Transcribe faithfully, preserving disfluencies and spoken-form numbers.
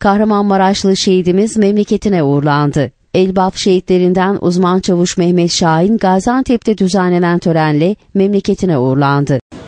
Kahramanmaraşlı şehidimiz memleketine uğurlandı. Elbap şehitlerinden uzman çavuş Mehmet Şahin, Gaziantep'te düzenlenen törenle memleketine uğurlandı.